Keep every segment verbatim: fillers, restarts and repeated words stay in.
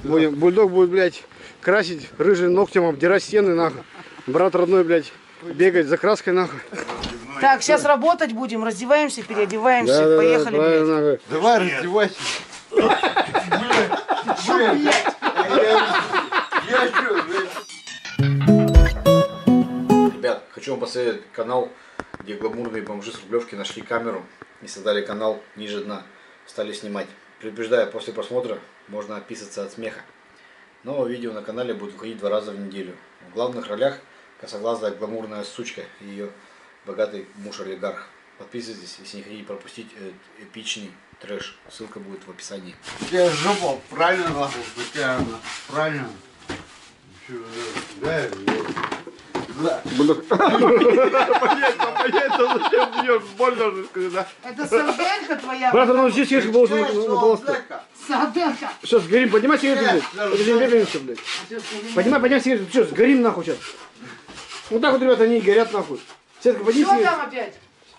Будем, бульдог будет, блядь, красить рыжим ногтем, обдирать стены, нахуй. Брат родной, блядь, бегать за краской, нахуй. Так, сейчас работать будем, раздеваемся, переодеваемся, Да, поехали, да, блядь. нахуй. Давай, раздевайся. Ребят, хочу вам посоветовать канал, где гламурные бомжи с Рублевки нашли камеру и создали канал ниже дна. Стали снимать. Предупреждаю, после просмотра можно описаться от смеха. Новое видео на канале будет выходить два раза в неделю. В главных ролях косоглазая гламурная сучка и ее богатый муж-олигарх. Подписывайтесь, если не хотите пропустить эпичный трэш. Ссылка будет в описании. Я жопа, правильно нахуй, такая, правильно. Да, Бульдог. Понятно, понятно, зачем бьешь, больно же сказать, да? Это сарделька твоя? Брат, ну здесь сигаретка была на полоску. Сарделька. Сейчас сгорим, поднимай сигарету, блядь. Подожди, не бегаемся, блядь. Поднимай, поднимай сигарету, что, сгорим нахуй сейчас. Вот так вот, ребята, они горят нахуй. Сетка, подними Что сигарету. там опять?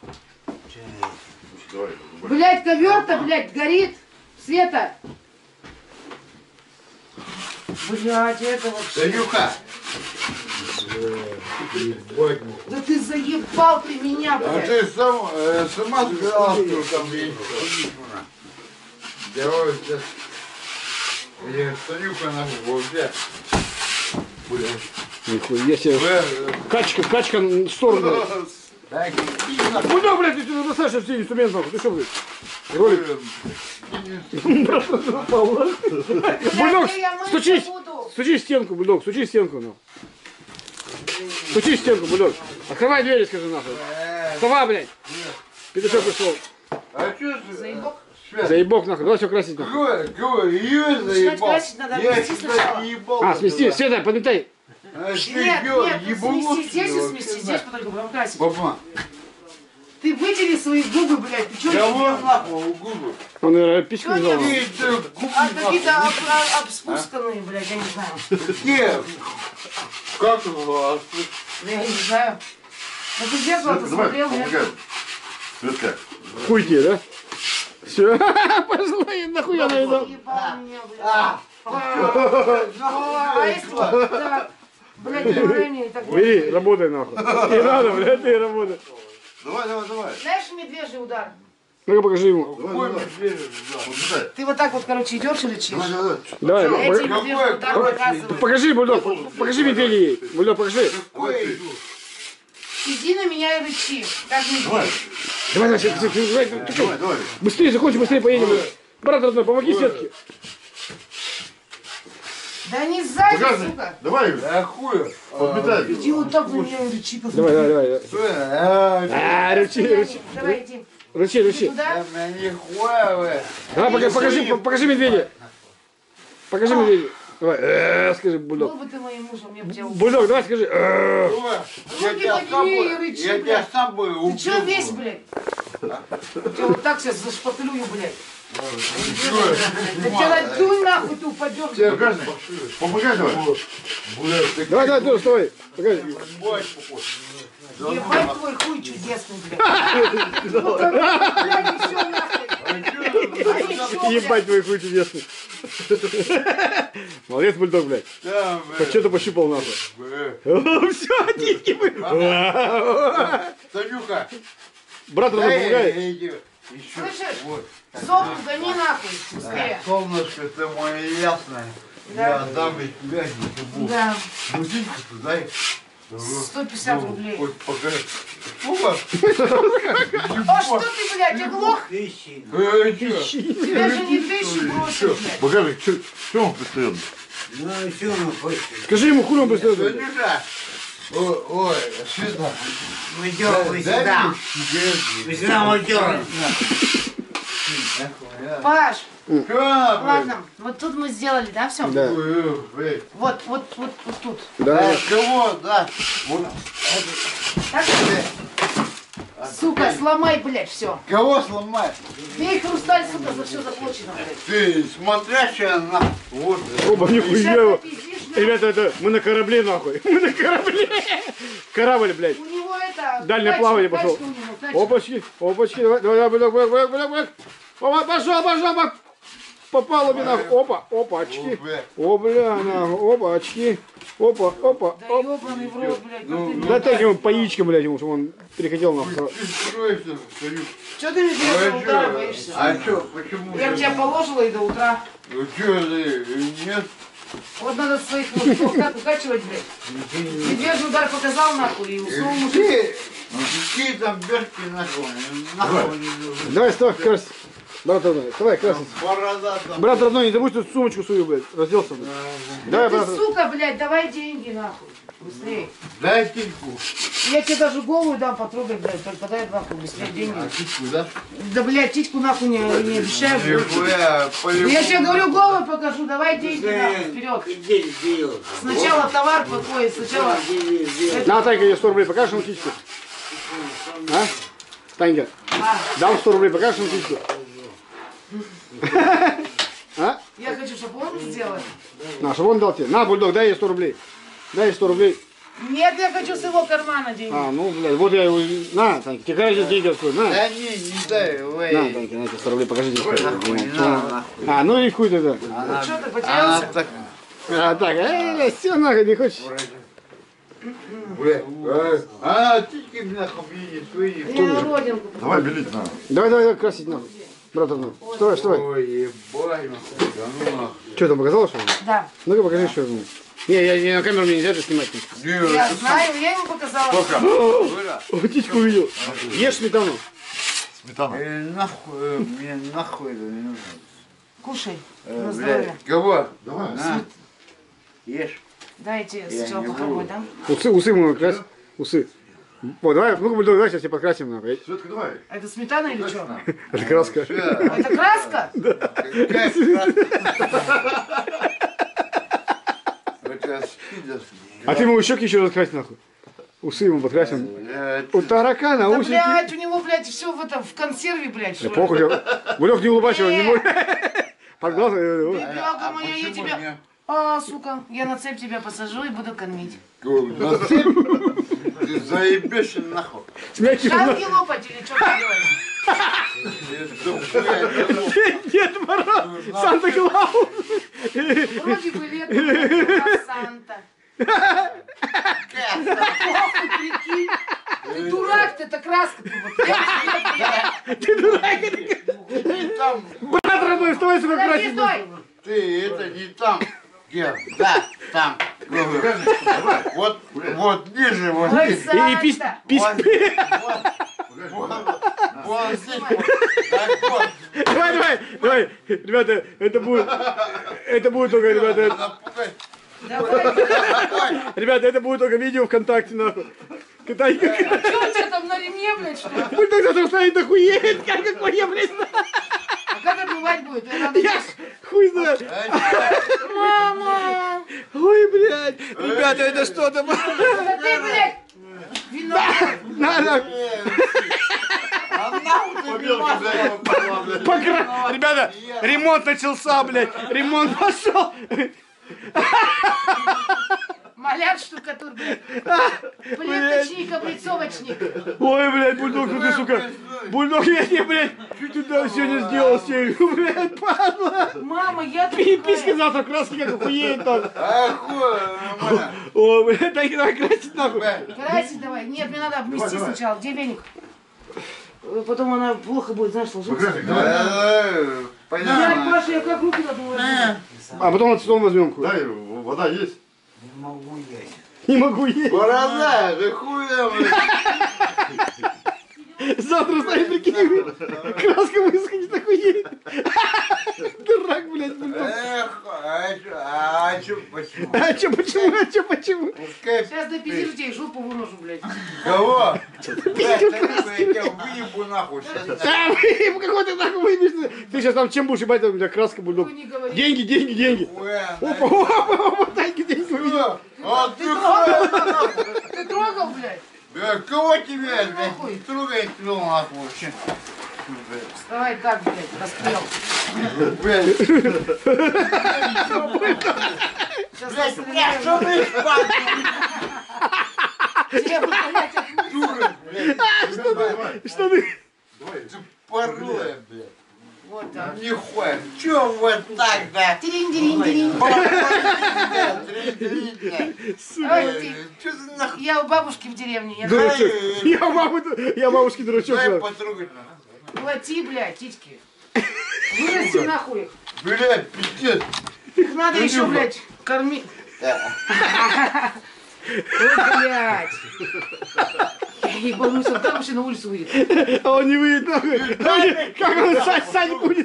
Блядь, ковер-то, блядь, горит. Света. Блядь, это вообще... Танюха! Да ты заебал ты меня, А блядь. ты сам, э, сама сказала, что там есть. Давай сейчас. Я Танюха нахуй, вот я. Блядь. Нихуя себе. Качка, качка в сторону. Так, Бульдог, блядь, ты сюда бросаешь все инструмент, нахуй. Ты что, блядь? Ролик. Бульдог, стучись. Стучи в стенку, бульдог, стучи в стенку, нахуй. Стучи в стенку, бульдог. Открывай двери, скажи, нахуй. Вставай, блядь. Петушок пришел. а что ты? Заебок? Заебок, нахуй. Давай все красить, нахуй. Какой, какой, ее заебал. красить надо, Я смести тебя сначала. не ебал. А, смести, Света, подметай. А ты Нет, ё- нет, ебанулся, смести здесь и вообще, смести да. здесь, потом будем красить. Папа, Ты вытери свои губы, блядь, ты чё я не вон сделал? нахуй губы. Он, наверное, пичку не взял. Ты, ты, губы А какие-то нахуй. об- об- обспусканные, блядь, я не знаю. Какие? Как его? Да я не знаю. Ну ты зеркало-то смотрел, нет? Светка. Хуй тебе, да? Все. Пошла и нахуй она иду. Ебал меня, блядь. А, а если вот так, блядь, давление и так далее. Бери, работай, нахуй. Не надо, блядь, ты работай. Давай, давай, давай. Знаешь, медвежий удар? Ну-ка, покажи ему. Какой медведь? Вот сюда. Ты вот так вот, короче, идешь и лечишь. Давай, давай. Давай, Эти пога- медвежий удар показывают. покажи, бульдог, покажи медведя ей. Бульдог, покажи. Какой? Иди на меня и рычи, как медведь. Давай, давай, Свет, Свет, Свет, давай, Давай, давай. давай. Быстрее закончи, быстрее поедем. Брат родной, помоги Светке. Да не сзади, Показывай. сука. Давай, Да хуй. подметай. Иди вот так на меня и рычи, посмотри. Давай, давай, давай. Стой, а, А, рычи, рычи. Давай, иди. Рычи, рычи. Туда. да мне нихуя вы. Давай, пока- покажи, по- покажи медведя. Покажи медведя. Давай, э, скажи, бульдог. Был бы ты моим мужем, я бы тебя убил. Бульдог, давай скажи. э. Я Руки тебя с подними и собой, рычи, я тебя блядь. с собой убил. Ты чё весь, блядь? Я тебя вот так сейчас зашпатлюю, блядь. Да тебя надюнь нахуй, ты упадешь. Покажи. Помогай давай. Давай, давай, тоже вставай. Покажи. Ебать твой хуй чудесный, блядь. Ну, блядь, и всё нахуй. А ещё, блядь. Ебать твой хуй чудесный. Молодец, бульдог, блядь. Да, Хоть что-то пощупал нахуй. Все, титьки мы. Танюха, Брат родной помогает. еще. Слышишь? Вот. Сопку гони нахуй, быстрее. Солнышко, ты мое ясное. Да. Я дам и тебя не забуду. Да, Бутылку дай. сто пятьдесят рублей. Хоть пока. Фума. А что ты, блядь, оглох? Э, чё? Тебя же не тысячи бросил, блядь. Покажи, что он постоянно? Скажи ему, хуй он быстро. Танюша. Ой, ой, Света. Мы делаем Дай сюда. мне сигарету. Мы сюда мы делаем. Паш, Что, ладно, вот тут мы сделали, да, все? Да. блядь? Вот, вот, вот, вот тут. Да. Да, кого, да? Вот. Так? Сука, сломай, блядь, все. Кого сломать? Бей хрусталь, сука, за все заплачено, блядь. Ты смотрящая на... Вот. Оба, Сейчас нихуя. попиздишь, блядь. Ребята, это мы на корабле нахуй. Мы на корабле. Корабль, блядь. У него это... Дальнее тачка, плавание тачка пошел. у него, тачка. Опачки, опачки, давай, давай, давай, давай, давай, давай, давай. Пошел, пошел, пошел. попало мне нахуй. Опа, опа, очки. О, бля, нахуй, опа, очки. Опа, опа, Да оп. ёбаный в рот, блядь. Ну, как ты- Дай так ему по яичкам, блядь, ему, чтобы он переходил нахуй. Ты строишься, стою. Чё ты мне Ну, до а утра чё? боишься? А что, почему? Я бы тебя положила и до утра. Ну что ты, нет? Вот надо своих вот так укачивать, блядь. Медвежий удар показал нахуй и уснул мужик. Ты, какие там берки нахуй, нахуй не нужны. Давай, стой, красить. Брат родной, давай, красить. Борода там. Брат родной, не забудь тут сумочку свою, блядь, разделся. блядь. Давай, Ты, брат. сука, блядь, давай деньги нахуй. Быстрее. Дай тильку. Я тебе даже голову дам потрогай, блядь, только дай нахуй быстрее деньги. А тильку, да? Да, блядь, титьку нахуй не, не обещаю. блядь. Нихуя, по-любому. Я тебе говорю, голову покажу, давай деньги нахуй, вперед. День сделал. Сначала товар какой, сначала... На, Танька, я сто рублей покажешь ему птичку? А? Танька, А, дам сто рублей, покажешь ему птичку? А? я хочу, чтобы он сделал. На, чтобы он дал тебе. На, бульдог, дай ей сто рублей. Дай ей сто рублей. Нет, я хочу с его кармана деньги. А, ну, блядь, вот я его... На, Танька, тебе когда здесь деньги открою? На. Да не, не дай, ой. На, Танька, на эти сто рублей, покажи здесь. Нахуй, не надо, нахуй. А, ну и хуй тогда. Она, Что, ты она потерялся? так, А, так, э, все нахуй, не хочешь? бля, э, она тильки нахуй мне не свои. Я на родинку. Давай белить надо. Давай, давай, давай, красить нахуй. Брат родной. Вставай, вставай. Ой, ебать, нахуй, да ну нахуй. Что, там показала, что ли? Да. Ну-ка, покажи, что там. Не, я, я на камеру мне нельзя же снимать. Не, Я ты знаю, я ему показала. Бля, О, птичку увидел. Ешь сметану. Сметана. э, нахуй, э, мне нахуй это не нужно. Кушай, Э, на здоровье. блядь, кого? Давай. На, ешь. Дайте Я сначала не попробовать, буду. да? Усы, усы ему крась. Усы. Вот, давай, ну-ка, бульдог, давай сейчас тебе подкрасим. нахуй. Светка, давай. Это сметана или что? Это краска. Всё, Это краска? какая краска. Это спидос. А ты ему щеки еще разкрась, нахуй. Усы ему подкрасим. Блядь, У таракана Да, усики. блядь, у него, блядь, все в этом, в консерве, блядь, что Да ли? похуй. Бульдог, не улыбайся, он не мой. Под глаз. э, вот. Бедняга моя, я почему тебя... не? А, сука, я на цепь тебя посажу и буду кормить. На цепь? Ты заебешь нахуй. С мягким Шанги лопать или что ты делаешь? Дед Мороз, Санта-Клаус. Вроде бы лето, а Санта. Похуй, прикинь. Ты дурак, ты, это краска. Ты вот. Ты дурак. Там, Брат родной, вставай, сука, Подожди, красить. стой. ты это не там. Где? Да, там. Вот, вот ниже, вот Ой, здесь. И, и пись, Санта. пись. Вот, вот здесь. Вот. Так вот. Давай, давай, давай. Ребята, это будет, это будет только, ребята, Напугай. Давай, давай. ребята, это будет только видео ВКонтакте, нахуй. Китай, как... Что у тебя там на ремне, блядь, что ли? Бульдог завтра стоит, охуеет, как какой я, блядь. А как отмывать будет? Её надо Я хуй знает. Мама! Ой, блядь. Ребята, это что там? Да ты, блядь! Вино! Надо. А нахуй ты мне масло блядь. Покра... Ребята, ремонт начался, блядь. Ремонт пошел. Маляр штукатур, блядь! Плиточник, облицовочник! Ой, блядь, бульдог, ну ты, сука. Бульдог, я не, блядь, туда сегодня сделал серию, блядь, падла. Мама, я тут Пи- Писька завтра краски как охуеет там. А хуй, нормально. Ой, блядь, дай давай красить нахуй. красить давай! Нет, мне надо обмести давай. сначала. Где веник? Э, Потом она плохо будет, знаешь, ложиться. Покрасик, давай. Блядь, Понятно. Паша, я как руки надо возьму. А потом отцом возьмем. хуй. Дай, вода есть. Не могу есть. Не могу есть. Борода, ты хуй там, блядь. Завтра станет, прикинь, краска выскочит, охуеет. Дурак, блядь, бульдог. Эх, а чё, а чё, почему? А чё, почему, а чё, почему? Пускай Сейчас допиздишь тебе, жопу выложу, блядь. кого? Блядь, я тебя выебу нахуй. Сейчас А, вы, какой ты нахуй выебешься? Ты сейчас там чем будешь ебать, там у тебя краска, бульдог. Вы не говорите. Деньги, деньги, деньги. нахуя. Опа, опа, опа, деньги, деньги увидел. А ты хуя. Ты трогал, блядь? Да кого тебя, Нахуй. блядь, не трогай, ты нахуй вообще. Давай так, блядь, раскрыл. Блядь, Сейчас блядь, расстреляю. что ты спал? Тебе, блядь, отмыть. Дура, блядь. Что ты? Порылая, блядь. Вот, Да. Нихуя. Чё вот так, да? Тирин-тирин-тирин. Ой, ты- Чё ты нахуй? Я у бабушки в деревне. Я Дурачок. Я, маму, я бабушке дурачок. Дай да. потрогать нахуй. Плати, блядь, титьки. Вырасти нахуй их. Блядь, пиздец. Их надо Да еще, нюха. блядь, кормить. Ой, блядь. Я ебанусь, он там вообще на улицу выйдет. А он не выйдет нахуй. А он не- Как он Сань, Саня будет?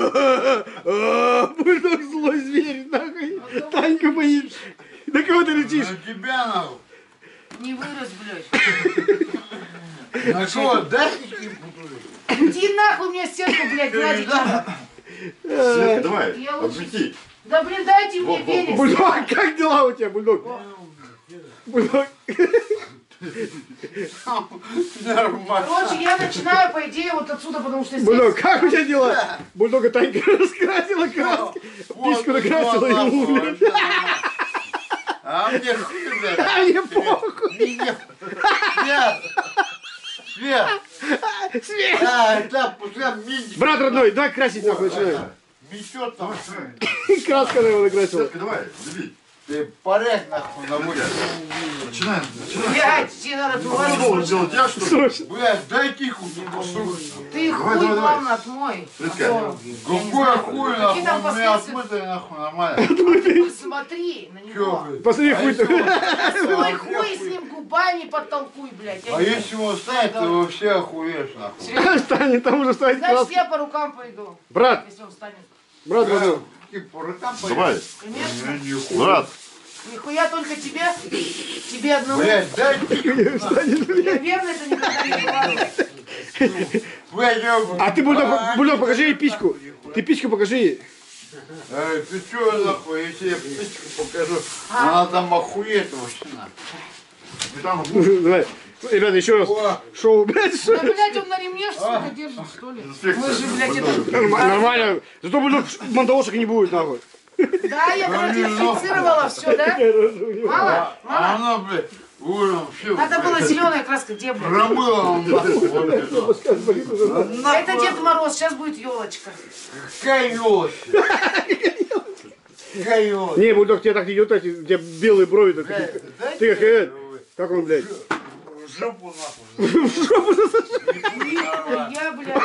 Бульдог злой зверь нахуй. Танька боится. На кого ты летишь? На тебя нахуй. Не вырос, блядь. На кого? Датники? Иди нахуй мне стенку, блядь, гладить надо. Светка, давай, Я лучше- обмети. Да, блин, дайте мне Во, во, веник. Бульдог, как дела у тебя, Бульдог? Бульдог. Нормально. Короче, я начинаю, по идее, вот отсюда, потому что здесь... Бульдог, как у тебя дела? Бульдога Танька раскрасила краски. Пичку накрасила ему, блядь. А мне хуй, блядь. А мне похуй. Мне- Свет! Свет! Свет. Да, да, пускай минчик. Брат родной, давай красить нахуй начинаем. Метет там. Краска на его накрасила. Светка, давай, люби. Ты порядок нахуй на улице. Начинаем, начинаем. Блядь, тебе надо Что творить. должен сделать я, что ли? Срочно. Блядь, дай тиху, послушай. Ты Давай, хуй, давай, давай. главное, отмой. Светка. А то, я не Какой знаю, хуй какие нахуй, там у меня последствия. отмытый нахуй нормально. Посмотри на Чё, него. блядь? Посмотри, А хуй если ты. он- Свой хуй с ним губами подтолкуй, блядь. Я А не если он станет, то вообще охуеешь нахуй. знаю. Станет, там уже ставить Значит, краску. я по рукам пойду, Брат, если он встанет. брат родной. Ты по рукам Давай, Конечно. брат. Нихуя только тебе, тебе одному. Блядь, дай тиху. Я верно это никогда не бывало. Блядь, я... А ты, Бульдог, Бульдог, покажи ей пичку. Ты пичку покажи ей. Эй, ты чё нахуй, если я птичку покажу, она там охуеет вообще нахуй. Сметану Давай. Ребята, еще раз. О, Шоу, блядь, Да, шоу. блядь, он на ремне сука держит, что ли? Мы же, блядь, это... Нормально, нормально. Зато, Бульдог, мандавошек не будет, нахуй. Да, я продезинфицировала все, да? Мало? а Мало? она, блядь, уровень все. Надо было зеленая краска, где, блядь? Промыла он нахуй. вот это. Нахуй. Это Дед Мороз, сейчас будет елочка. Какая елочка? Какая елочка? Не, Бульдог, тебе так не идет, эти, у тебя белые брови. так Блядь, Ты дайте как, э, как он, блядь? в жопу нахуй. Я, блядь,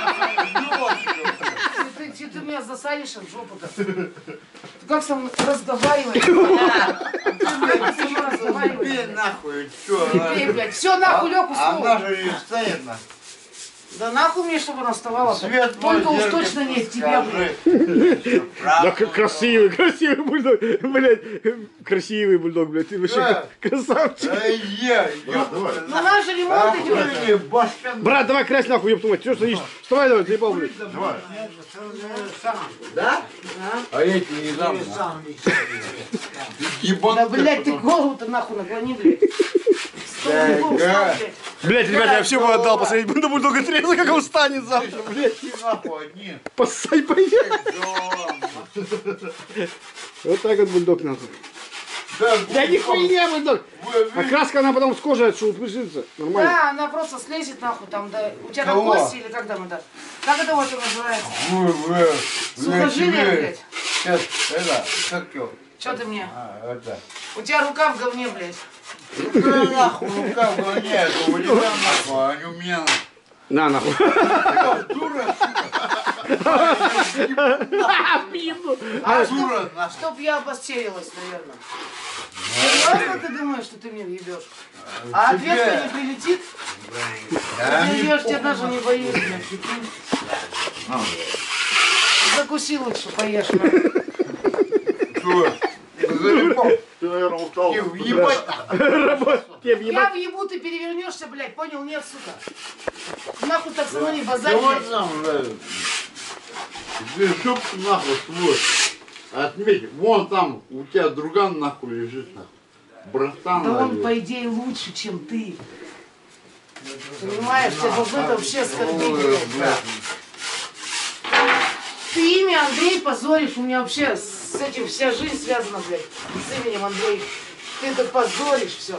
ты, ты, ты меня засадишь в жопу-то. Ты как со мной разговариваешь? Ты, блядь, со мной разговариваешь. Пей нахуй, чё? Ты, блядь, все нахуй лег Она уснул. же не встанет нахуй. Да нахуй мне, чтобы она вставала. Свет Только уж мой, точно не в тебя, блядь. Да, к- красивый, красивый Бульдог, блядь, красивый Бульдог, блядь, ты вообще Да. красавчик. Эй, я, Брат, давай. Ну наш же ремонт идет. Охуенный башка. Брат, давай крась нахуй, ёб твою мать, что стоишь? Вставай давай, заебал, блядь. Давай. Да? А я тебе не дам. Да, Ебан. блядь, ты голову-то нахуй наклони, блядь. Сто рублей встал, блядь. Блядь, ребята, я все бы отдал посмотреть на Бульдога Треза, как он станет завтра, блядь. Ты нахуй одни. Поссай поехать. Да. Вот так вот Бульдог нахуй. Да, Да нихуя, Бульдог. вы- А краска, она потом с кожей отшелушится. Нормально. Да, она просто слезет нахуй там, да. У тебя там Кого? кости или как там это? Как это вот называется? вы- вы- Сухожилие, вы- блядь. Сейчас, это, как его? Че ты мне? А, это. У тебя рука в говне, блядь. Да нахуй, рука в говне, это у тебя нахуй, а не у меня. На, нахуй. Дура, А дура, нахуй. чтоб я обостерилась, наверное. Серьезно ты думаешь, что ты мне въебешь? А ответка не прилетит? Да, Ты не въебешь, тебя даже не боюсь, блядь, прикинь. Закуси лучше, поешь, блядь. Что? Заебал. Ты, наверное, устал. Ты въебать нахуй. Работа. Тебе Я въебать. въебу, ты перевернешься, блядь, понял? Нет, сука. Нахуй так со мной не базарь, Да вот блядь. там, блядь. Ты чтоб ты нахуй свой. Отметь, вон там у тебя друган нахуй лежит нахуй. Братан, Да он, блядь. по идее, лучше, чем ты. Понимаешь, тебя должны это вообще оскорбить, блядь. Ты имя Андрей позоришь, у меня вообще с этим вся жизнь связана, блядь, с именем Андрей. Ты это позоришь все.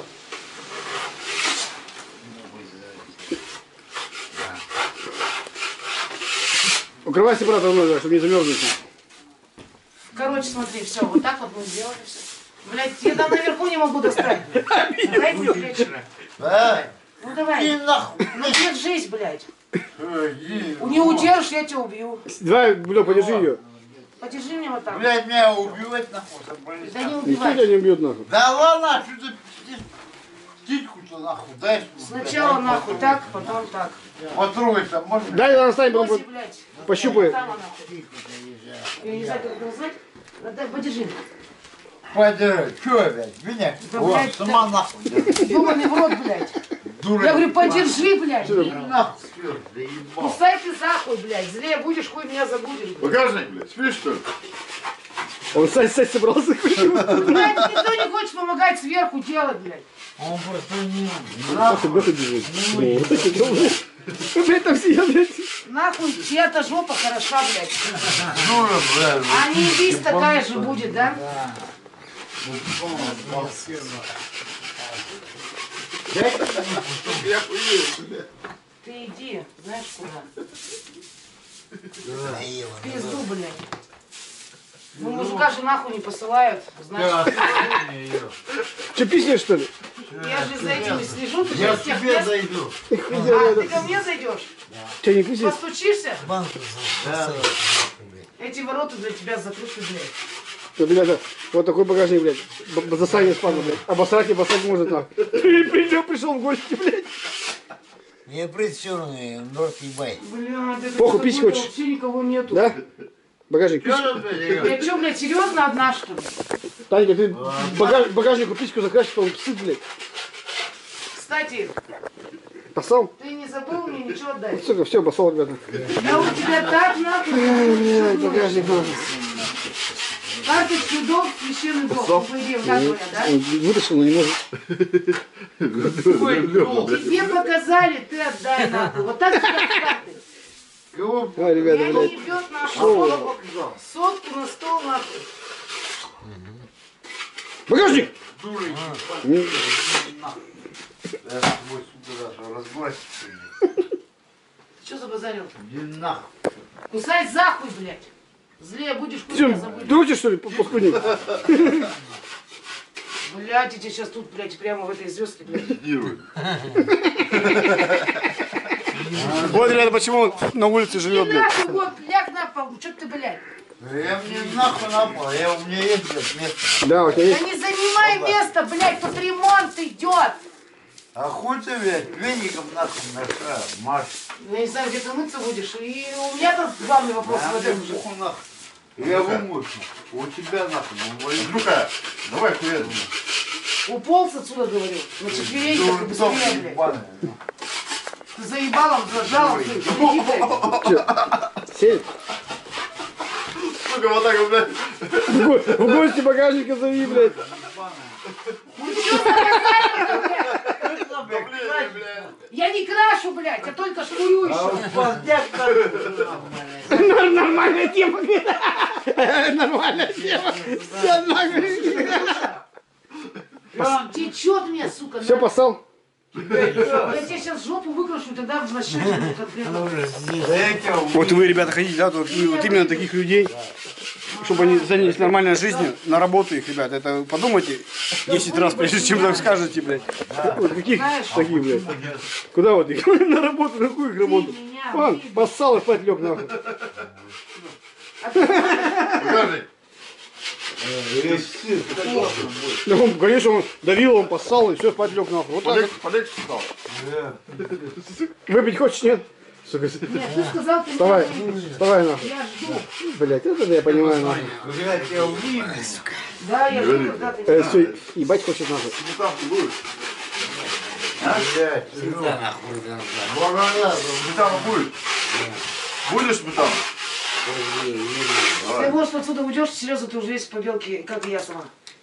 Укрывайся, брат, давно, чтобы не замерзнуть. Короче, смотри, все, вот так вот мы сделали все. Блядь, я там наверху не могу достать. Дайте мне плечи. Ну давай. И нахуй. Ну держись, блядь. Не удержишь, я тебя убью. Давай, блядь, подержи ее. Подержи меня вот так. Блядь, меня убивать нахуй. собрались. Да не Никто убивай. тебя не бьет, нахуй. Да ладно, что ты пиздишь? Птичку-то нахуй дай. Сначала нахуй так, потом так. Потрогай-то, можно? Дай, она станет, Оси, потом блядь. пощупай. Там она, нахуй. Я не знаю, как это назвать. Дай, подержи. Подержи. Чё, блядь, меня? Да, Вот, блядь, сама нахуй. Ёбаный в рот, блядь. Дура. Я говорю, подержи, блядь. И нахуй, всё, заебал. Кусай ты захуй, блядь. Злее будешь, хуй меня забудешь. блядь. Багажник, блядь, спишь, что ли? Он сать, сать собрался. Блядь, никто не хочет помогать сверху делать, блядь. Он просто не... Нахуй, блядь, держи. Блядь, там все, блядь. Нахуй, чья-то жопа хороша, блядь. Дура, блядь. А не здесь такая же будет, да? Ты иди, знаешь куда? В пизду, блядь. Ну, мужика же нахуй не посылают, значит. Че, писнешь, что ли? Я же за этими слежу, ты Я же к всех тебе мест. зайду. А, ты ко мне зайдешь? Че, не писнешь? Постучишься? Да. Эти ворота для тебя закрыты, блядь. Вот, ребята, вот такой багажник, блядь. Б- Засранец спану, блядь. Обосрать и обосрать может, нахуй. Придем, пришел в гости, блядь. Не прицёрный, норк ебай. Блядь, это Похуй, что пить такое? хочешь? Вообще никого нету. Да? Багажник, пись. Чё, блядь, я говорю? Я что, блядь, серьезно одна, что ли? Танька, ты багаж, багажнику письку закрасишь, потом псы, блядь. Кстати, Посал? ты не забыл мне ничего отдать? Сука, все, посал, ребята. Я у тебя так нахуй. Блядь, багажник, нахуй. Карточку долг, священный долг. Ну, по идее, так говорят, да? Он вытащил, но не может. Тебе показали, ты отдай нахуй. Вот так тебя карты. Кого? А, ребята, Я блядь. не ебет нахуй. Сотку на стол нахуй. Багажник! Дура, М, я с тобой, сука, даже разгласить. Что за базарил? Иди нахуй. Кусай захуй, блядь. Злее будешь, хуй Че, меня забудешь. дрочишь, что ли, паскудник? Блядь, я тебе сейчас тут, блядь, прямо в этой звездке, блядь. Дируй. Вот, ребята, почему он на улице Ты живет, блядь. нахуй, вот, ляг на пол, что ты, блядь? Я мне нахуй напал, я, у меня есть, блядь, место. Да, у тебя Да есть. не занимай место, блядь, тут ремонт идет. А хуй ты, блядь, веником нахуй наша, Маш. Я не знаю, где ты мыться будешь. И у меня тут главный вопрос А в этом мне же. похуй нахуй. Я вымоюсь. У тебя нахуй, ну, Ну-ка, давай хуя. Уполз отсюда, говорю. На четвереньках, и быстрее, блядь. Ты заебалом, зажалом, ты, иди, блядь. Сеть. Сука, вот так вот, блядь. В го- в гости багажника зови, блядь. Ну что за базар, блядь? Да блин, блядь. Я не крашу, блядь, я только шкурю еще. Нор- Нормальная тема, блядь. Нормальная тема. Все нахуй. Течет мне, сука. Все, на- посал? Я тебе сейчас жопу выкрашу, тогда в нащечину конкретно. Вот вы, ребята, хотите, да, вот, вот именно таких людей, чтобы они занялись нормальной жизнью, на работу их, ребят, это подумайте десять раз, прежде чем так скажете, блядь. Вот каких Знаешь, таких, блядь? Куда вот их? На работу, на какую их работу? Ты меня Вон, выебешь. поссал и спать лег, нахуй. Багажник. Да он, конечно, он давил, он поссал и все, спать лег, нахуй. Вот так Полег, полег стал. вот. Выпить хочешь, нет? Сука, Нет, ты сказал, ты вставай, меня вставай, нахуй. Я жду. Блядь, это я понимаю, нахуй. Да, я жду, когда ты Э, все, ебать хочет, нахуй. Сметанку будешь? Блядь, Всегда нахуй да, да. благодарна. Сметану будешь? Будешь сметану? Ой, не, не, Ты, может, отсюда уйдешь, серьезно, ты уже весь в побелке, как и я сама.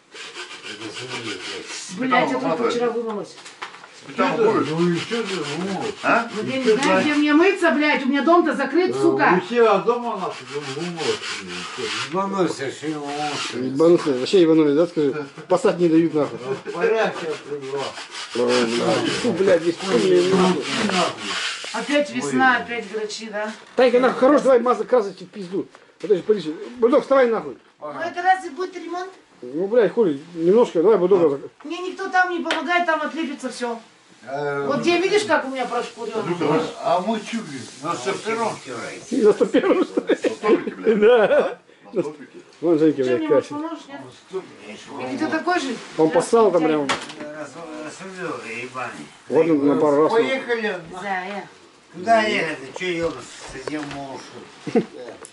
Блять, я только вчера вымылась. Сметану будешь? Ну и что ты, ну? А? Ну я не знаю, где мне мыться, блядь, у меня дом-то закрыт, сука. У тебя дома нахуй, гумор. Ебанулся, что его он- Ебанулся, вообще ебанули, да, скажи? Посадь не дают, нахуй. Порядок я привела. О, блядь. Фу, блядь, здесь пыльные, нахуй. Опять весна, опять грачи, да? Танька, нахуй, хорош, давай мазать, красить в пизду. Подожди, подожди. Бульдог, вставай нахуй. Ну это разве будет ремонт? Ну, блядь, хули, немножко, давай, бульдог. Мне никто там не помогает, там отлепится все. Вот где видишь, как у меня прошкурено? А мы что, блин, на сто первом? На сто первом, что ли? Столики, блядь. Да. На столике. Вон, Женька, Что, блядь, мне может красит. поможешь, нет? Или ты такой же? Он поссал там прям. Рассудил, ебаный. Вот он на пару раз. Поехали. Да, я. Куда ехать? Че ебать? Совсем молчу.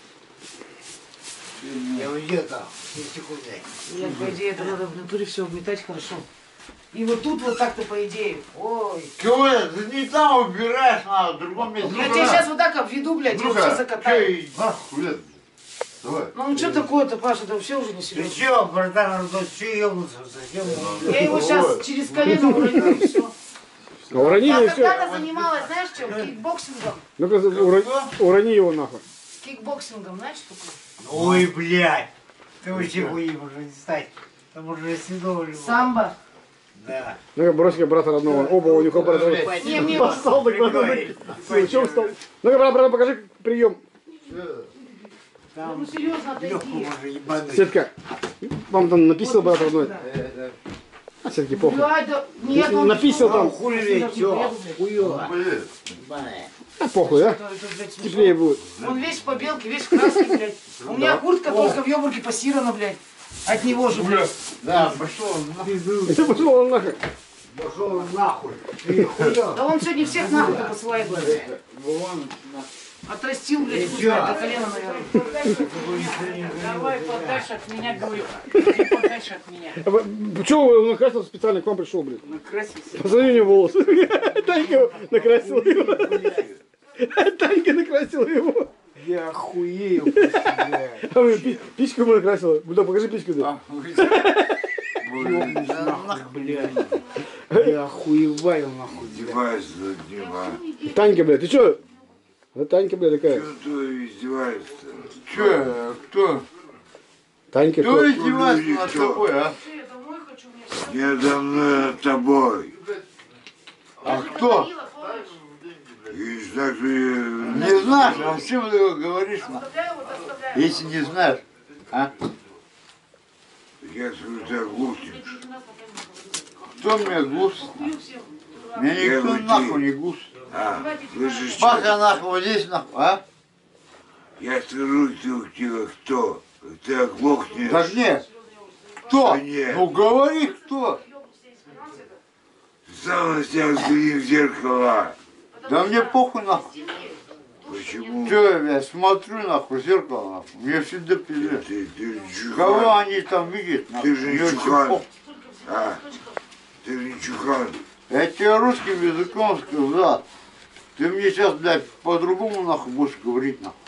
Я уйду там. Секунды. Я, по идее, это надо в натуре все угнетать хорошо. И вот тут вот так-то, по идее. Ой. Коля, ты не там убираешь, надо в другом месте. Я тебя сейчас вот так обведу, блядь, и вообще закатаю. Нахуй, блядь. Давай. Ну ну что такое-то, Паша, это вообще уже не Ты серьезно. че, братан, че ебнулся? Совсем молчу. Я его сейчас через колено уроню и все. А урони Я его и все. когда-то занималась, знаешь, чем? Кикбоксингом. Ну-ка, урони, урони его нахуй. Кикбоксингом, знаешь, что такое? Ой, блядь. Ты вообще хуй уже не стать. Там уже седого его. Самбо. Да. Ну-ка, брось-ка брата родного. Оба у них оба родного. Не, мне Поссал так надо. Прикольно. Чем стал? Ну-ка, брат, брат, покажи прием. ну серьезно, Легко отойди. можно ебануть. Сетка, вам там написал брат родной. А все-таки похуй. Блядь, да, нет, он- Написал Ну, там. хули, че? Хуёво. Блядь. Ебаная. А похуй, а? Это, блядь, смешно. Теплее будет. Он весь в побелке, весь в краске, блядь. У меня куртка только в ёбурке пассирована, блядь. От него же, блядь. Да, пошел нахуй. Это пошел он нахуй. Пошел нахуй. Ты хуёво. Да он сегодня всех нахуй посылает, блядь. Отрастил, блядь, хуй знает, до колена, наверное. Давай подальше от меня, говорю. Иди подальше от меня. Почему он накрасил специально к вам пришел, блин? Накрасился. Посмотри у него волосы. Танька накрасила его. Танька накрасила его. Я охуею, блядь. А вы пи- письку ему накрасила. Буда, покажи письку. Да. Блядь. Я охуеваю нахуй. Издевается над ним, а? Танька, блядь, ты чё? А Танька, блядь, такая. Кто то издевается? Че, кто? Танька, Кто кто? издевается над тобой, а? Я домой хочу, мне Не надо мной, а тобой. А кто? И так же... Не знаешь, а с чем ты говоришь? нахуй? оставляю, вот оставляю. Если не знаешь, а? Я скажу, ты глупчик. Кто меня глушит? Меня Я никто уйти. нахуй не глушит. А, слышишь, что? Баха нахуй вот здесь нахуй, а? Я скажу тебе, кто? Ты оглохнешь. Так нет. Кто? Да нет. Ну говори, кто? Сам на себя взгляни в зеркало. Да мне похуй нахуй. Почему? Че я смотрю нахуй в зеркало нахуй. Мне всегда пиздец. Ты, ты Кого чухан. они там видят? нахуй? Ты же не Мне очень чухан. похуй. А, ты же не чухан. Я тебе русским языком сказал. Ты мне сейчас, блядь, по-другому нахуй будешь говорить нахуй.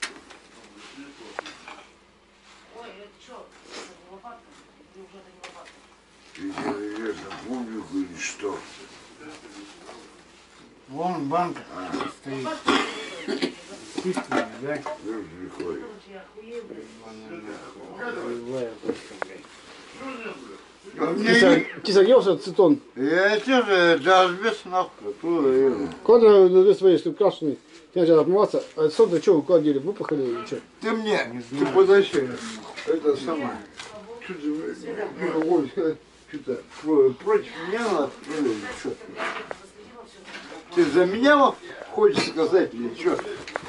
Ой, это что? Лопатка? Неужели не лопатка? Ты делаешь на публику или что? Вон банка стоит. Чувствую, да? Кто приходит? Я охуею, блядь. Охуеваю просто, блядь. А мне Киса, не- киса ел цитон. Я тебе да азбест нахуй. Оттуда еду. Куда на своей, чтобы крашеный. Я сейчас отмываться. А солнце что, вы куда дели? Выпахали или что? Ты мне, ты подожди. Это самое. Что ты, ну, какой сказать, что-то про- против меня надо или что? Ты за меня вот хочешь сказать или что?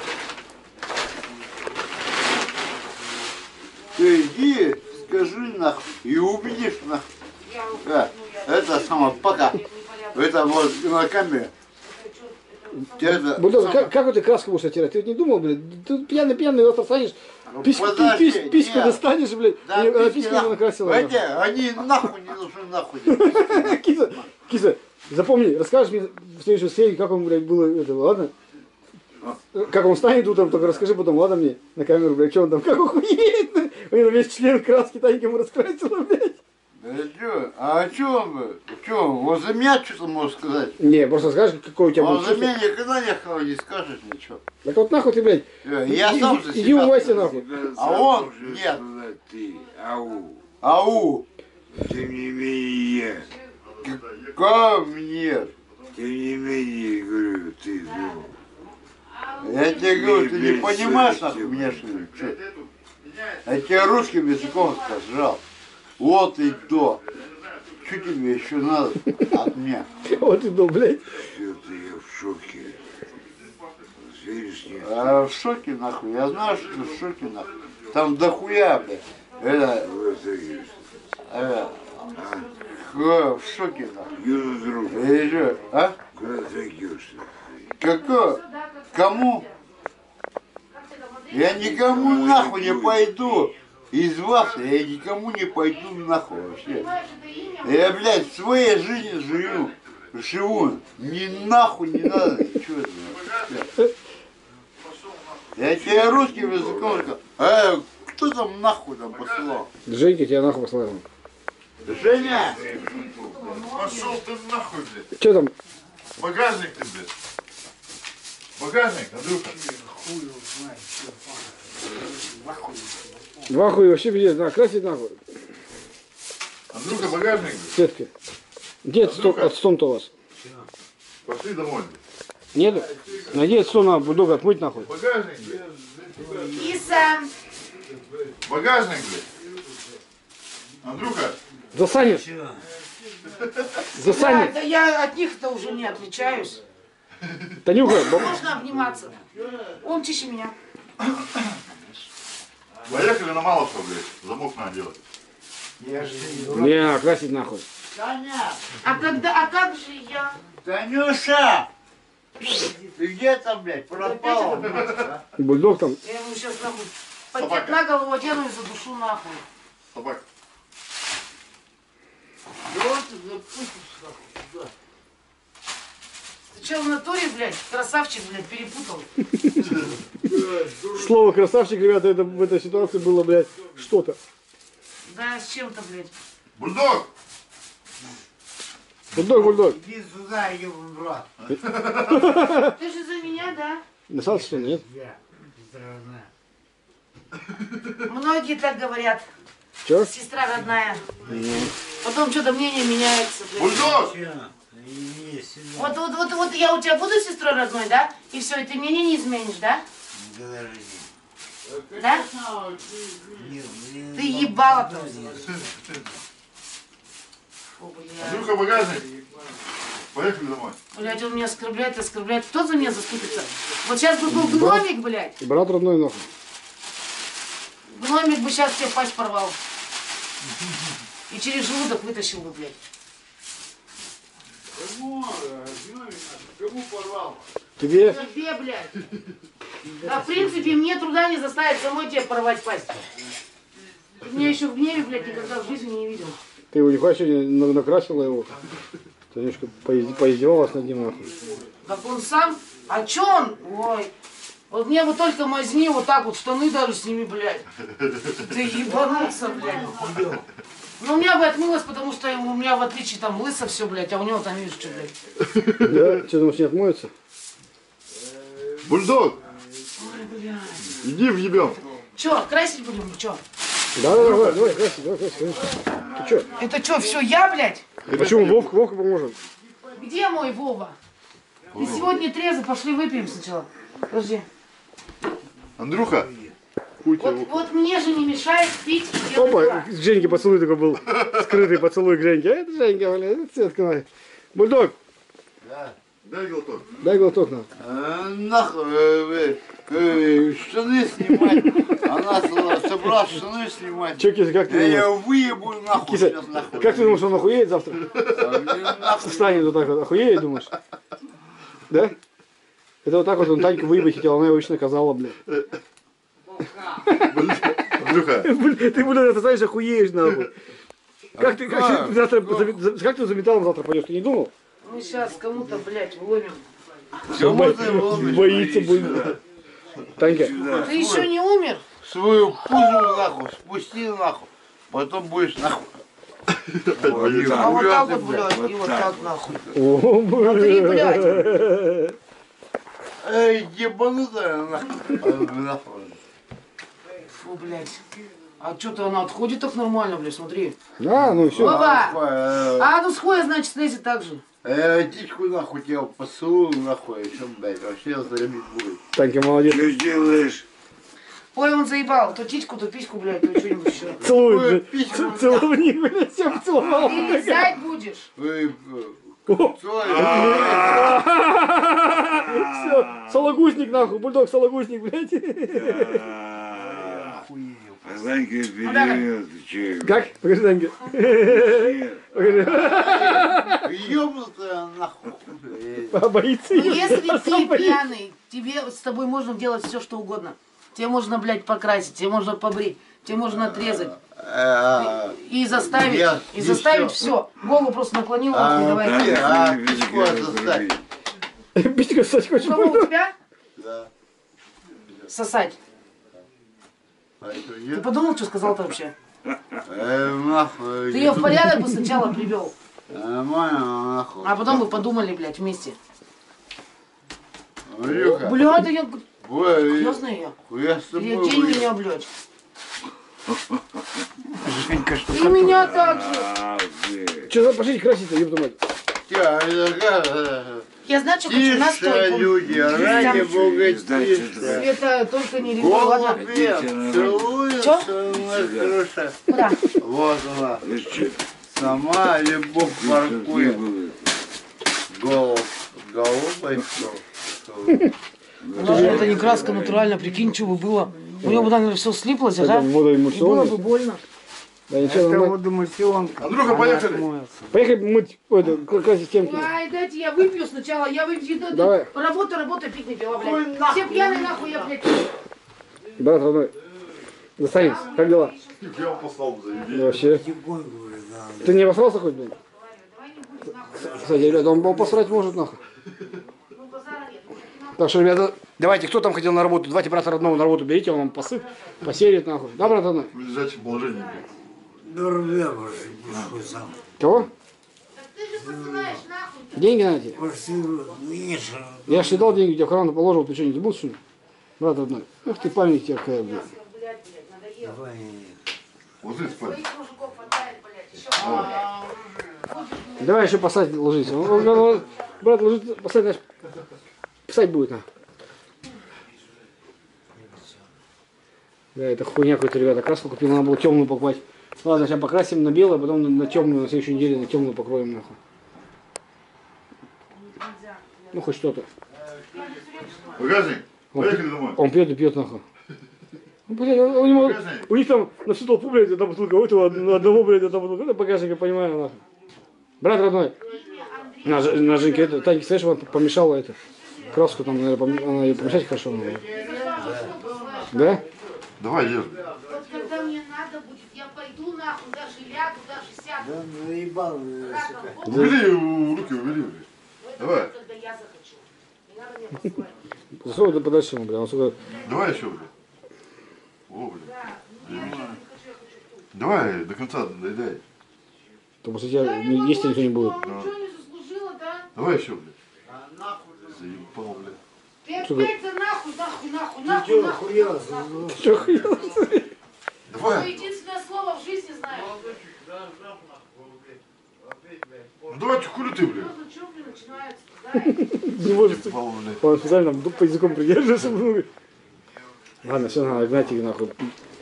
Ты иди, скажи нахуй и убедишь нахуй. Да, это самое, пока. Это вот на камере. Тебе это Бульдог, самое- как, как вот ты краску будешь оттирать? Ты вот не думал, блядь? Ты пьяный-пьяный, завтра станешь, письку, Ну, подожди, пись- письку нет. достанешь, блядь, Да, и она письки письку нахуй. накрасила. Эти, они нахуй не нужны нахуй. Киса, киса, запомни, расскажешь мне в следующей серии, как он, блядь, было это, ладно? Как он станет утром, только расскажи потом, ладно мне, на камеру, блядь, что он там, как охуеет, у него весь член краски Танька ему раскрасила, блядь. Да чё? А чё он бы? Чё, вот за меня что-то можешь сказать? Не, просто скажешь, какой у тебя Он будет за чувство. меня никогда нихуя не скажет ничего. Так вот нахуй ты, блядь, Я иди- сам за иди себя. умойся нахуй. Тебя А сам он? должен Нет. сказать ты. Ау. Ау, Тем не менее, ко мне. Тем не менее, говорю, ты, ну... Я тебе говорю, ты не понимаешь, нахуй, меня что ли? Чё? Я тебе русским языком сказал. Вот и до. Что тебе еще надо от меня? Вот и до, блядь. Все-то я в шоке. Веришь, нет? А в шоке, нахуй. Я знаю, что ты в шоке, нахуй. Там дохуя, блядь. Это, Вот так есть. это, х- в шоке, нахуй. Юра, друг, И что, а? куда ты идешь? Какой? Кому? Я никому нахуй не пойду. Из вас я никому не пойду нахуй вообще. Я, блядь, в своей жизни живу. Живу. Ни нахуй не надо. Ничего. Блядь. Я тебе русским языком сказал. А кто там нахуй там посылал? Женька тебя нахуй послал. Женя! Пошел ты нахуй, блядь. Что там? Багажник ты, блядь. Багажник, Андрюха. Два хуя вообще пиздец, на, красить нахуй. Андрюха, багажник, блядь. Сетки. Где Андрюха. отстон-то у вас? Пошли домой, блядь. Нету? Найди отстон, надо бульдога отмыть нахуй. Багажник, блядь. Киса. Багажник, блядь. Андрюха. Засанец. Да, Засанец. да я от них-то уже не отличаюсь. Танюха, баб- Можно обниматься. Он чище меня. Поехали на Малышева, блядь. Замок надо делать. не, красить нахуй. Таня! А когда, а как же я? Танюша! Ты где там, блядь, пропала? Бульдог там. Я ему сейчас нахуй пакет Собака. на голову одену и задушу нахуй. Собака. Чего ты запустишь, нахуй, сюда? Ты че в натуре, блядь, красавчик, блядь, перепутал? Слово красавчик, ребята, это в этой ситуации было, блядь, что-то. Да, с чем-то, блядь. Бульдог! Бульдог, бульдог. Иди сюда, ебаный в рот. Ты же за меня, да? Написал, что нет? Я бездорожная. Многие так говорят. Че? Сестра родная. Потом что-то мнение меняется, блядь. Бульдог! Че? Иди сюда. Вот, вот, вот, вот я у тебя буду сестрой родной, да? И все, и ты мнение не изменишь, да? Говори. Да? Не, не, Ты ебала там. Фу, блядь. Андрюха, багажник. Поехали домой. Блядь, он меня оскорбляет, оскорбляет. Кто за меня заступится? Вот сейчас бы был гномик, блядь. Брат родной нахуй. Гномик бы сейчас тебе пасть порвал. И через желудок вытащил бы, блядь. Кому, кому порвал? Тебе? Тебе, блядь. Да, в принципе, мне труда не заставить самой тебе порвать пасть. Ты меня еще в гневе, блядь, никогда в жизни не видел. Ты его нихуя сегодня на- накрасила его. Танюшка поизд- поиздевалась над ним нахуй. Как он сам? А чё он? Ой. Вот мне вот только мазни вот так вот, штаны даже сними, блядь. Ты ебанулся, блядь. Ну, у меня бы отмылось, потому что у меня, в отличие, там, лысо все, блядь, а у него там, видишь, что, блядь. Да? Что, думаешь, не отмоется? Бульдог! Ой, блядь. Иди въебем. Чё, красить будем, чё? Да, да, давай, давай, красить, давай, красить, конечно. Ты что? Это чё, все я, блядь? Почему Вовка, Вовка поможет? Где мой Вова? Ты сегодня трезвый, пошли выпьем сначала. Подожди. Андрюха. Хуй тебе в Вот, ухо. вот мне же не мешает пить и делать Опа, дела. к Женьке поцелуй такой был. Скрытый поцелуй к Женьке. А это Женька, блядь, это Светка моя. Бульдог, Дай глоток. дай глоток нам. Э, Нахуй, э, э, штаны снимать. Она с- собралась штаны снимать. Че, Киса, как ты Я ее думаешь? выебу нахуй Киса, сейчас нахуй. как ты думаешь, он охуеет завтра? А мне нахуй. Встанет вот так вот, охуеет, думаешь? Да? Это вот так вот он Таньку выебать хотел, она его очень наказала, блядь. Андрюха. Блин, ты, блядь, ты знаешь, охуеешь, нахуй. Как ты, как, ты завтра, за- за- как ты за металлом завтра пойдешь, ты не думал? Мы сейчас кому-то, блядь, вломим. Кому ты ломишь? Боится, блин. Танька, Ты еще не умер? Свою пузу нахуй, спусти нахуй. Потом будешь нахуй. А вот так вот, блядь, и вот так нахуй. о, Смотри, блядь. блядь. Эй, ебанутая нахуй. Нахуй. Фу, блядь. А что-то она отходит так нормально, блядь, смотри. А, ну все. Вова! Э, А ну с хуя, значит, слезет так же. Э, птичку нахуй тебя поцелую нахуй, еще, блядь, вообще заребить будет. Танька молодец. Что делаешь? Ой, он заебал. То титьку, то письку, блядь, то что-нибудь еще. Целует, блядь. Ц- Целовник, блядь, всем целовал. Ты лизать будешь? Вы, О, Все, сологузник нахуй, бульдог сологузник, блядь. Занька перевел, ты че? Как? Покажи, Танька. Покажи. ёбнутая нахуй. Боится Ну её. если А ты сам боится. пьяный, тебе с тобой можно делать все, что угодно. Тебе можно, блядь, покрасить, тебе можно побрить, тебе можно отрезать. А, И заставить, Я и заставить еще. все. Голову просто наклонил, А, нахуй, давай. да. Танька, А, ты птичку меня отоставь. зарубить. Пичка ссать У хочет. кого у тебя? Да. Сосать. А это Ты нет? подумал, что сказал-то вообще? Э, нахуй. Ты ее в порядок бы сначала привел, Нормально, нахуй. а потом бы подумали, блядь, вместе. Андрюха, Блядь, да я ой, серьезно ее? я с Или тобой день выйду. меня, блядь. Женька, что И меня так же. А, блядь. Че, пошлите красить-то, ёб мать. Я, э, Я знаю, что хочу. Нас Тише, твой люди, ради бога, Сдайте тише. сюда. Света, только не реву, ладно? Голубь целуется на крыше. Куда? Вот она, Ты че? сама любовь Где паркует. было? Голубь, голубой, что? Даже это не краска натурально, прикинь, что бы было. У него бы, наверное, все слиплось, ага. Это вода И было эмульсионная. бы больно. Да ничего, это нормально. водомульсионка. Андрюха, Она поехали. отмоется. Поехали мыть, ой, да, красить стенки. Ай, дайте я выпью сначала, я выпью. да, да. Давай. Работа, работа, пить не пила, блядь. Все пьяные нахуй, я, блядь. Брат родной. Достанись, как дела? Я его послал бы заебись. Ну, вообще. Тихонько, говорит, да. Ты не обосрался хоть, блин? Кстати, ребята, он посрать может, нахуй. Так что, ребята, давайте, кто там хотел на работу? Давайте брата родного на работу берите, он вам посыт, посерит, нахуй. Да, брат родной? В лежачем положении. До рубля, может, нихуй сам. Кого? Ты же посылаешь нахуй. Деньги на тебе? Квартиру, видишь, Я же тебе дал деньги, тебе в карман положил, ты что, не забыл, что ли? Брат родной. Ах ты, память тебе какая, блядь. давай. Ложись спать. Мужиков хватает, блядь, еще. Давай еще посадь, ложись. Он- он- он- Брат, ложись, посадь, знаешь, писать будет, на. Да, это хуйня какой-то, ребята, краску купил, надо было темную покупать. Ладно, сейчас покрасим на белое, потом на, на темную, на следующей неделе на темную покроем, нахуй. Ну, хоть что-то. Багажник, Он, поехали домой. он пьет и пьет, нахуй. Ну, блядь, у, у него- у них там на всю толпу, блядь, одна бутылка, у этого од- одного, блядь, одна бутылка. Это багажник, я понимаю, нахуй. Брат родной, на, Ж- на Женьке, это, Таньке, слышишь, он помешала это, краску там, наверное, пом- она ее помешать хорошо, наверное. Да? Давай, ешь. Вот когда мне надо будет, я пойду нахуй, даже лягу, даже сяду. Да, наебал, сука. Убери у- руки, убери. блядь. Давай. Когда я захочу. Не надо меня посылать. Засовывай да подальше ему, бля, он, сука, Давай еще, блядь. О, блядь. Давай, до конца доедай. то после тебя не- есть никто не будет. Ничего не заслужила, да? Давай еще, блядь. Заебал, блядь. Ты опять за нахуй, нахуй, нахуй, Ты нахуй, чё, нахуй. охуелся? нахуй. Что хуёво? Давай. Ты единственное слово в жизни знаешь. Ну давай, хули ты, блядь. Ну, что, блин, начинается? Да? Не может, сука. Ебал, блядь. Он специально там по языком придерживается. Ладно, все, надо гнать их нахуй.